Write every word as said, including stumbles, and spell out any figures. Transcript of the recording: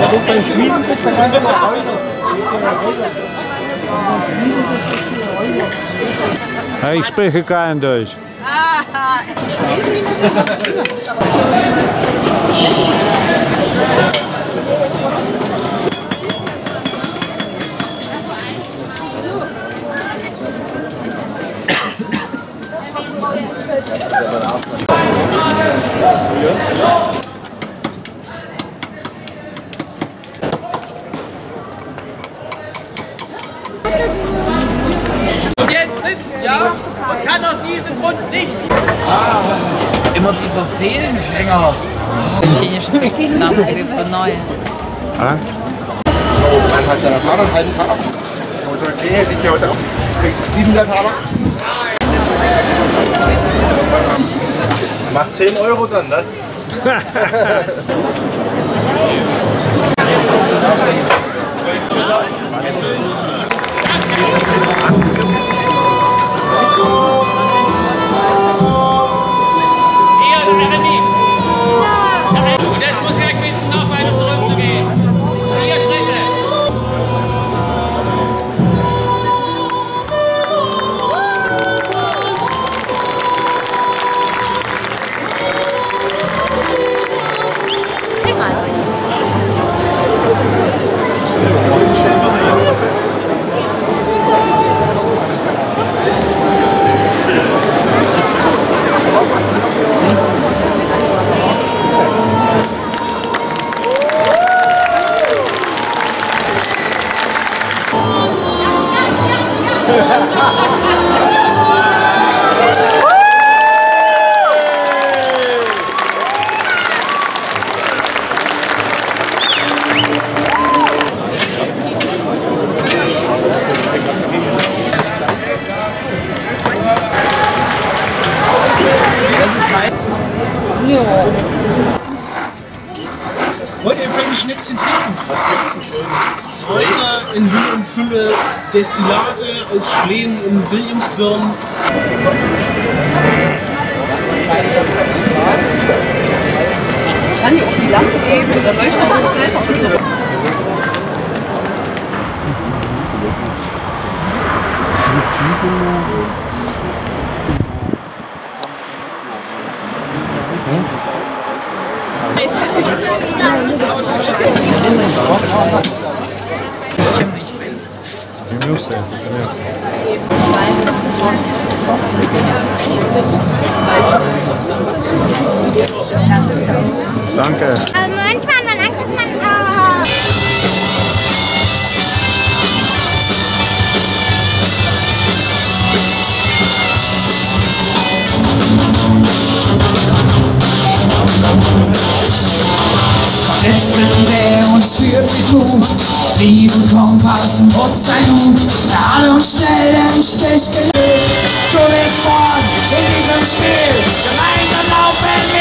du beim Schmieden bist, dann kannst du auch Euro. Ja, ich spreche kein Deutsch. Jetzt sitzt, ja, und kann aus diesem Grund nicht. Ah, immer dieser Seelenfänger. Chinesische Namen von neu. Ah? Eineinhalb Taler Taler, einen halben Taler. Und so eine Klinge liegt ja heute auch. Sieben Taler. Das macht zehn Euro dann, ne? Wollt ihr ein Schnäpschen trinken? Heute in Hülle und Fülle Destillate aus Schleen und Williamsburn. Kann ich auch die Lampe geben mit der Leuchte auch selber? Danke. Aber manchmal hat man Angst, dass man... Oh. Verletzten, der uns führt mit Mut, Liebe, Kompass und sein Hut, alle uns schnell im Stich gelöst. Du bist vorn in diesem Spiel, gemeinsam laufen wir.